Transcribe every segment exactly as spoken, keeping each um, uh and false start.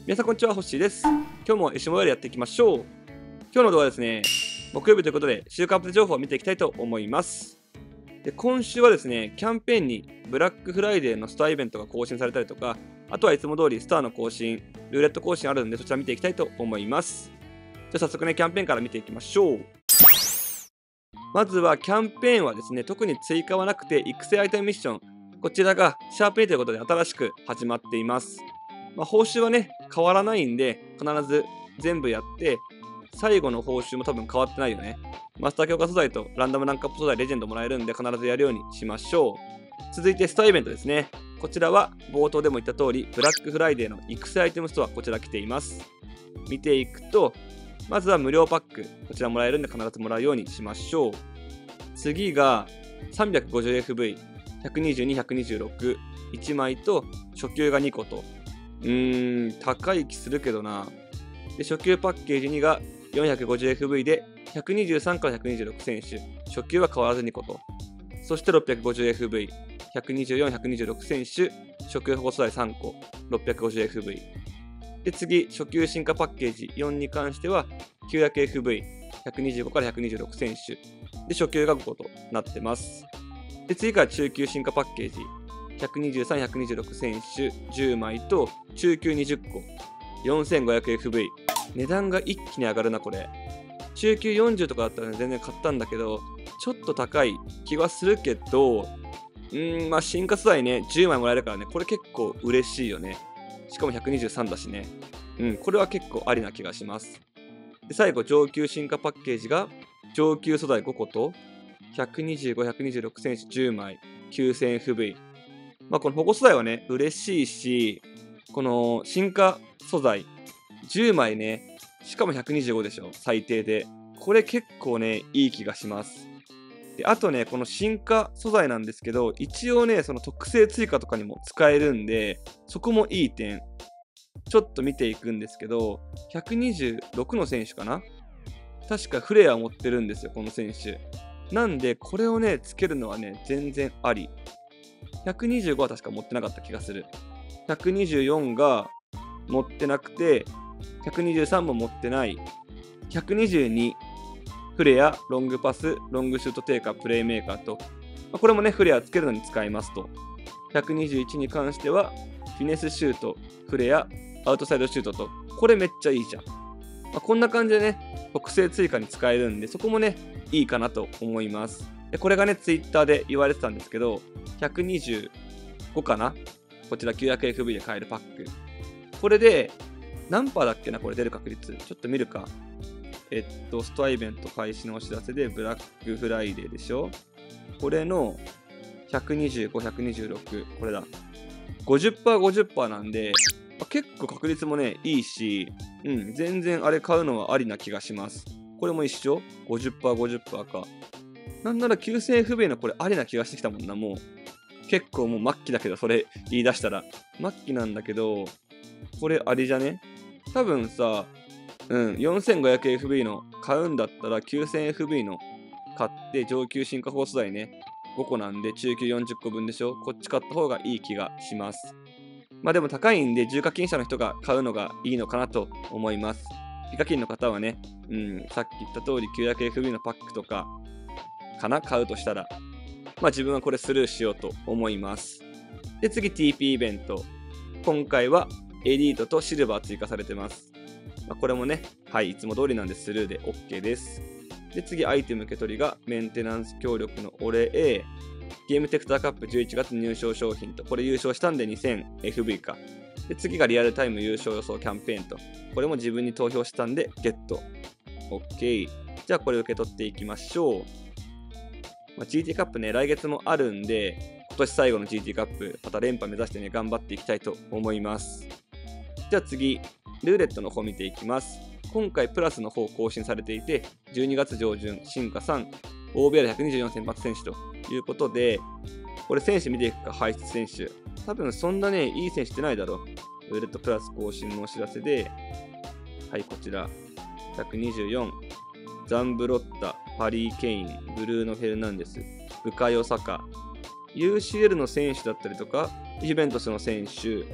皆さんこんにちは、ホッシーです。今日もエシモヤルやっていきましょう。今日の動画はですね、木曜日ということで週間アップデート情報を見ていきたいと思います。で、今週はですね、キャンペーンにブラックフライデーのスターイベントが更新されたりとか、あとはいつも通りスターの更新、ルーレット更新あるんで、そちら見ていきたいと思います。じゃあ早速ね、キャンペーンから見ていきましょう。まずはキャンペーンはですね、特に追加はなくて、育成アイテムミッション、こちらがシャープにということで新しく始まっています。まあ、報酬はね、変わらないんで、必ず全部やって、最後の報酬も多分変わってないよね。マスター強化素材とランダムランクアップ素材レジェンドもらえるんで、必ずやるようにしましょう。続いてスターイベントですね。こちらは冒頭でも言った通り、ブラックフライデーの育成アイテムストア、こちら来ています。見ていくと、まずは無料パック、こちらもらえるんで必ずもらうようにしましょう。次が さんびゃくごじゅうエフブイ、ひゃくにじゅうに、ひゃくにじゅうろく、いちまいと初級がにこと、うーん、高い気するけどな。で、初級パッケージにが よんひゃくごじゅうエフブイ でひゃくにじゅうさんからひゃくにじゅうろく選手、初級は変わらずにこと。そして ろっぴゃくごじゅうエフブイ、ひゃくにじゅうよん、ひゃくにじゅうろく選手、初級保護素材さんこ、ろっぴゃくごじゅうエフブイ。で、次、初級進化パッケージよんに関しては きゅうひゃくエフブイ、ひゃくにじゅうごからひゃくにじゅうろく選手、で、初級がごことなってます。で、次から中級進化パッケージ。ひゃくにじゅうさん、ひゃくにじゅうろく選手じゅうまいと中級にじゅっこ よんせんごひゃくエフブイ。 値段が一気に上がるなこれ。中級よんじゅうとかだったら、ね、全然買ったんだけどちょっと高い気はするけど、うーんまあ進化素材ねじゅうまいもらえるからね、これ結構嬉しいよね。しかもひゃくにじゅうさんだしね。うんこれは結構ありな気がします。で最後上級進化パッケージが上級素材ごことひゃくにじゅうご、ひゃくにじゅうろく選手じゅうまい きゅうせんエフブイ。まあ、この保護素材はね、嬉しいし、この進化素材じゅうまいね、しかもひゃくにじゅうごでしょ、最低で。これ結構ね、いい気がします。で、あとね、この進化素材なんですけど、一応ね、その特性追加とかにも使えるんで、そこもいい点。ちょっと見ていくんですけど、ひゃくにじゅうろくの選手かな？確かフレアを持ってるんですよ、この選手。なんで、これをね、つけるのはね、全然あり。ひゃくにじゅうごは確か持ってなかった気がする。ひゃくにじゅうよんが持ってなくて、ひゃくにじゅうさんも持ってない。ひゃくにじゅうに、フレア、ロングパス、ロングシュートテイカー、プレイメーカーと、まあ、これもね、フレアつけるのに使いますと。ひゃくにじゅういちに関しては、フィネスシュート、フレア、アウトサイドシュートと、これめっちゃいいじゃん。まあ、こんな感じでね、特性追加に使えるんで、そこもね、いいかなと思います。でこれがね、ツイッターで言われてたんですけど、ひゃくにじゅうごかな？こちら きゅうひゃくエフブイ で買えるパック。これで、何パーだっけなこれ出る確率。ちょっと見るか。えっと、ストアイベント開始のお知らせで、ブラックフライデーでしょ？これのひゃくにじゅうご、ひゃくにじゅうろく、これだ。ごじゅっパーセント、ごじゅっパーセント なんで、まあ、結構確率もね、いいし、うん、全然あれ買うのはありな気がします。これも一緒？ ごじゅっパーセント、ごじゅっパーセント か。なんならきゅうせんエフブイのこれありな気がしてきたもんな、もう。結構もう末期だけど、それ言い出したら。末期なんだけど、これありじゃね？多分さ、うん、よんせんごひゃくエフブイ の買うんだったら きゅうせんエフブイ の買って上級進化保護素材ね、ごこなんで中級よんじゅっこぶんでしょ？こっち買った方がいい気がします。まあでも高いんで重課金者の人が買うのがいいのかなと思います。非課金の方はね、うん、さっき言った通り きゅうひゃくエフブイ のパックとか、かな買うとしたら、まあ自分はこれスルーしようと思います。で、次 ティーピー イベント。今回はエリートとシルバー追加されてます。まあ、これもね、はい、いつも通りなんでスルーで OK です。で、次アイテム受け取りがメンテナンス協力のお礼、ゲームテクターカップじゅういちがつ入賞商品と、これ優勝したんで にせんエフブイ か。で、次がリアルタイム優勝予想キャンペーンと、これも自分に投票したんでゲット。OK。じゃあこれ受け取っていきましょう。まあ、ジーティー カップね、来月もあるんで、今年最後の ジーティー カップ、また連覇目指してね、頑張っていきたいと思います。じゃあ次、ルーレットの方見ていきます。今回プラスの方更新されていて、じゅうにがつ上旬、進化さん、オービーアールひゃくにじゅうよん 選抜選手ということで、これ選手見ていくか、輩出選手。多分そんなね、いい選手ってないだろう。ルーレットプラス更新のお知らせで、はい、こちら、ひゃくにじゅうよん、ザンブロッタ、パリー・ケイン、ブルーノ・フェルナンデス、ブカヨ・サカ、ユーシーエル の選手だったりとか、イベントスの選手、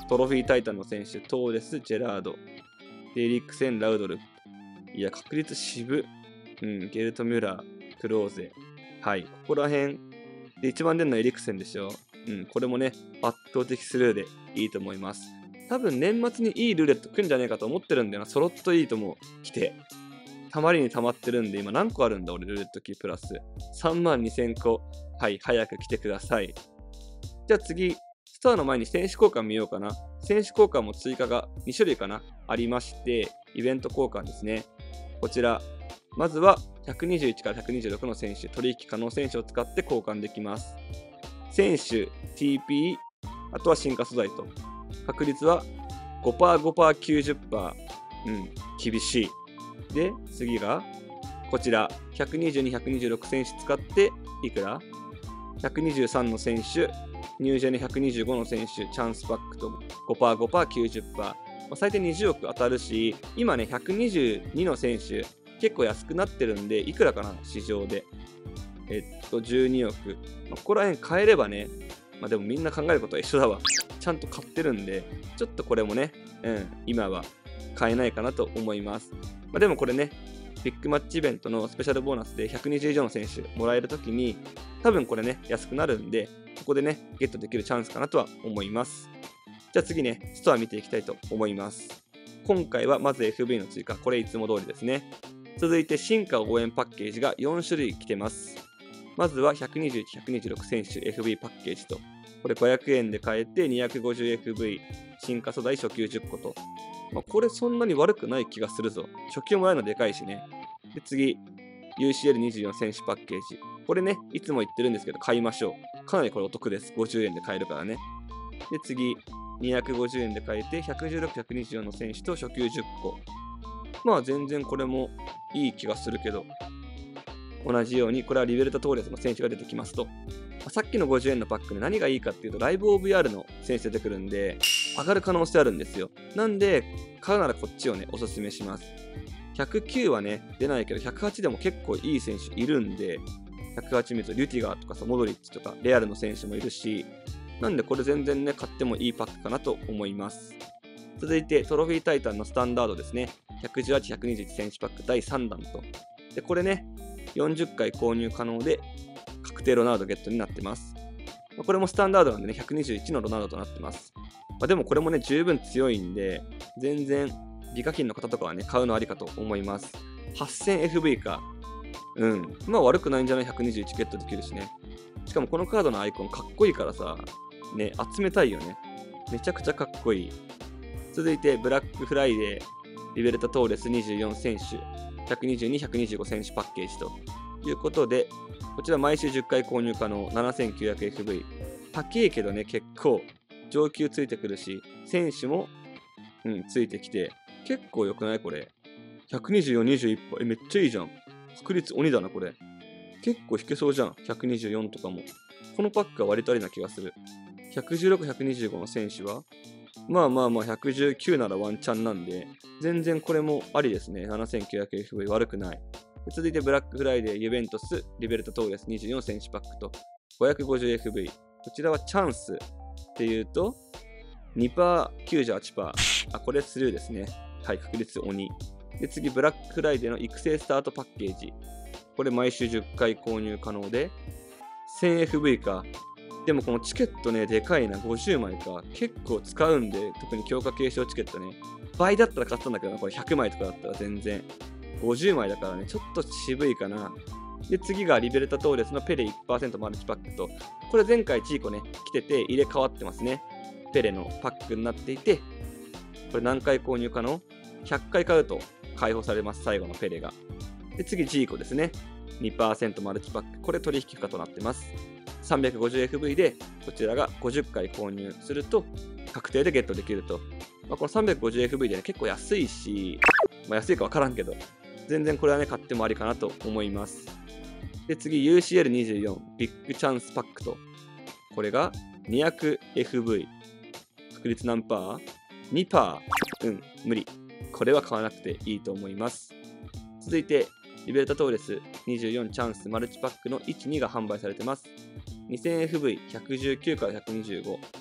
トロフィータイタンの選手、トーレス、ジェラード、でエリクセン、ラウドルフ。いや、確率渋。うん、ゲルト・ミュラー、クローゼ。はい、ここら辺。で、一番出るのはエリクセンでしょ。うん、これもね、圧倒的スルーでいいと思います。多分年末にいいルーレット来るんじゃないかと思ってるんだよな。そろっといいと思う。来て。たまりにたまってるんで、今何個あるんだ俺、ルーレットキープラス。さんまんにせんこ。はい、早く来てください。じゃあ次、ストアの前に選手交換見ようかな。選手交換も追加がに種類かなありまして、イベント交換ですね。こちら、まずはひゃくにじゅういちからひゃくにじゅうろくの選手、取引可能選手を使って交換できます。選手、ティーピー、あとは進化素材と。確率は ごパーセント、ごパーセント、きゅうじゅっパーセント。うん、厳しい。で、次が、こちら、ひゃくにじゅうに、ひゃくにじゅうろく選手使って、いくら ?ひゃくにじゅうさんの選手、ニュージェネひゃくにじゅうごの選手、チャンスパックと ごパーセント、ごパーセント、きゅうじゅっパーセント。まあ、最低にじゅうおく当たるし、今ね、ひゃくにじゅうにの選手、結構安くなってるんで、いくらかな、市場で。えっと、じゅうにおく。まあ、ここら辺買えればね、まあでもみんな考えることは一緒だわ。ちゃんと買ってるんで、ちょっとこれもね、うん、今は買えないかなと思います。まあ、でもこれね、ビッグマッチイベントのスペシャルボーナスでひゃくにじゅう以上の選手もらえるときに、多分これね、安くなるんで、ここでね、ゲットできるチャンスかなとは思います。じゃあ次ね、ストア見ていきたいと思います。今回はまず エフブイ の追加、これいつも通りですね。続いて進化応援パッケージがよん種類来てます。まずはひゃくにじゅういち、ひゃくにじゅうろく選手 エフブイ パッケージと、これごひゃくえんで買えて にひゃくごじゅうエフブイ、進化素材初級じゅっこと。まあ、これそんなに悪くない気がするぞ。初級もらえるのでかいしね。で次、ユーシーエルにじゅうよん 選手パッケージ。これね、いつも言ってるんですけど、買いましょう。かなりこれお得です。ごじゅうえんで買えるからね。で次、にひゃくごじゅうえんで買えて、ひゃくじゅうろく、ひゃくにじゅうよんの選手と初級じゅっこ。まあ全然これもいい気がするけど、同じように、これはリベルタ・トーレスの選手が出てきますと、さっきのごじゅうえんのパックで何がいいかっていうと、ライブ オーブイアール の選手出てくるんで、上がる可能性あるんですよ。なんで、買うならこっちをね、おすすめします。ひゃくきゅうはね、出ないけど、ひゃくはちでも結構いい選手いるんで、ひゃくはち見ると、リュティガーとかさ、モドリッチとか、レアルの選手もいるし、なんでこれ全然ね、買ってもいいパックかなと思います。続いて、トロフィータイタンのスタンダードですね。ひゃくじゅうはち、ひゃくにじゅういち選手パックだいさんだんと。で、これね、よんじゅっかい購入可能で、確定ロナウドゲットになってます。これもスタンダードなんでね、ひゃくにじゅういちのロナウドとなってます。まあ、でもこれもね、十分強いんで、全然、美課金の方とかはね、買うのありかと思います。はっせんエフブイ か。うん。まあ悪くないんじゃない ?ひゃくにじゅういちゲットできるしね。しかもこのカードのアイコンかっこいいからさ、ね、集めたいよね。めちゃくちゃかっこいい。続いて、ブラックフライデー、リベルタ・トーレスにじゅうよん選手、ひゃくにじゅうに、ひゃくにじゅうご選手パッケージということで、こちら毎週じゅっかい購入可能 ななせんきゅうひゃくエフブイ。高いけどね、結構上級ついてくるし、選手も、うん、ついてきて、結構良くないこれ。ひゃくにじゅうよん、にじゅういちパー。え、めっちゃいいじゃん。確率鬼だな、これ。結構引けそうじゃん。ひゃくにじゅうよんとかも。このパックは割とありな気がする。ひゃくじゅうろく、ひゃくにじゅうごの選手はまあまあまあひゃくじゅうきゅうならワンチャンなんで、全然これもありですね。ななせんきゅうひゃくエフブイ 悪くない。続いてブラックフライデー、ユベントス、リベルタ・トーレスにじゅうよん選手パックと ごひゃくごじゅうエフブイ。こちらはチャンスっていうと にパーセント、きゅうじゅうはちパーセント。あ、これスルーですね。はい、確率鬼。で、次、ブラックフライデーの育成スタートパッケージ。これ毎週じゅっかい購入可能で せんエフブイ か。でもこのチケットね、でかいな。ごじゅうまいか。結構使うんで、特に強化継承チケットね。倍だったら買ったんだけどな、これひゃくまいとかだったら全然。ごじゅうまいだからね、ちょっと渋いかな。で、次がリベルタ・トーレスのペレ いちパーセント マルチパックと、これ前回チーコね、来てて入れ替わってますね。ペレのパックになっていて、これ何回購入可能 ?ひゃっかい買うと解放されます、最後のペレが。で、次、ジーコですね。にパーセント マルチパック。これ取引不可となってます。さんびゃくごじゅうエフブイ で、こちらがごじゅっかい購入すると、確定でゲットできると。まあ、この さんびゃくごじゅうエフブイ でね、結構安いし、まあ、安いかわからんけど、全然これはね、買ってもありかなと思います。で、次、ユーシーエルにじゅうよん、ビッグチャンスパックと、これが にひゃくエフブイ。確率何パー ?にパーセント。うん、無理。これは買わなくていいと思います。続いて、リベルタ・トーレスにじゅうよんチャンスマルチパックのいち、にが販売されてます。にせんエフブイ、ひゃくじゅうきゅうからひゃくにじゅうご。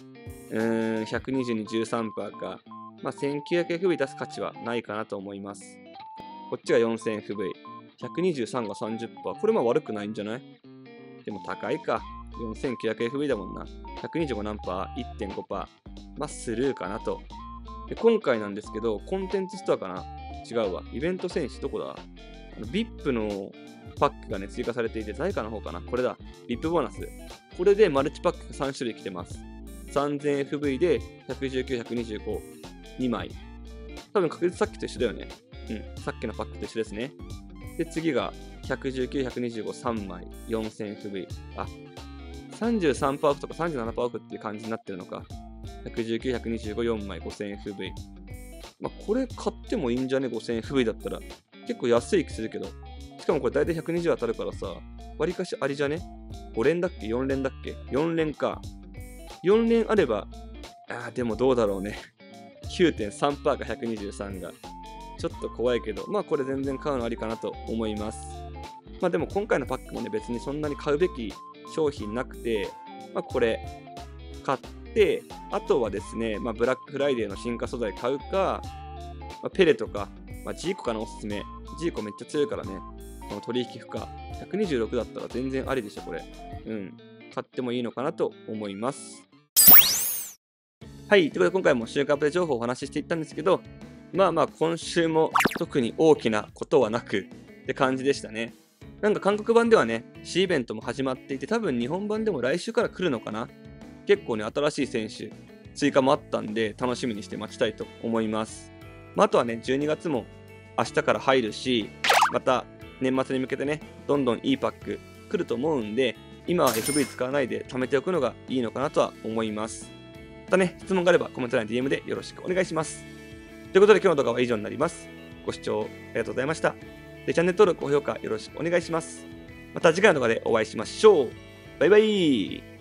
うーん、ひゃくにじゅうに、じゅうさんパーセント か。まあ、せんきゅうひゃくエフブイ 出す価値はないかなと思います。こっちが よんせんエフブイ。ひゃくにじゅうさんが さんじゅっパーセント。これまあ悪くないんじゃない？でも高いか。よんせんきゅうひゃくエフブイ だもんな。ひゃくにじゅうご何パー いってんごパーセント。まあ、スルーかなと。で、今回なんですけど、コンテンツストアかな？違うわ。イベント選手どこだ？あの ブイアイピー のパックがね、追加されていて、在価の方かな？これだ。ブイアイピー ボーナス。これでマルチパックがさん種類来てます。さんぜんエフブイ でひゃくじゅうきゅう、ひゃくにじゅうご、にまい。多分確率さっきと一緒だよね。うん。さっきのパックと一緒ですね。で、次がひゃくじゅうきゅう、ひゃくにじゅうご、さんまい。よんせんエフブイ。あ、さんじゅうさんパーセントオフとかさんじゅうななパーセントオフっていう感じになってるのか。ひゃくじゅうきゅう、ひゃくにじゅうご、よんまい。ごせんエフブイ。まあ、これ買ってもいいんじゃね？ ごせんエフブイ だったら。結構安い気するけど。しかもこれ大体ひゃくにじゅう当たるからさ、割かしありじゃね？ ご 連だっけ ?よん 連だっけ ?よん 連か。よん連あれば、あーでもどうだろうね。きゅうてんさんパーセント かひゃくにじゅうさんが。ちょっと怖いけど、まあこれ全然買うのありかなと思います。まあでも今回のパックもね、別にそんなに買うべき商品なくて、まあこれ買って、あとはですね、まあブラックフライデーの進化素材買うか、まあ、ペレとか、まあ、ジーコかなおすすめ。ジーコめっちゃ強いからね。この取引負荷。ひゃくにじゅうろくだったら全然ありでしょ、これ。うん。買ってもいいのかなと思います。はい。ということで今回も週間アップデート情報をお話ししていったんですけど、まあまあ今週も特に大きなことはなくって感じでしたね。なんか韓国版ではね、C イベントも始まっていて、多分日本版でも来週から来るのかな。結構ね、新しい選手追加もあったんで、楽しみにして待ちたいと思います。まあ、あとはね、じゅうにがつも明日から入るし、また年末に向けてね、どんどんいいパック来ると思うんで、今は エフブイ 使わないで貯めておくのがいいのかなとは思います。またね、質問があればコメント欄に ディーエム でよろしくお願いします。ということで今日の動画は以上になります。ご視聴ありがとうございました。で、チャンネル登録、高評価よろしくお願いします。また次回の動画でお会いしましょう。バイバイ。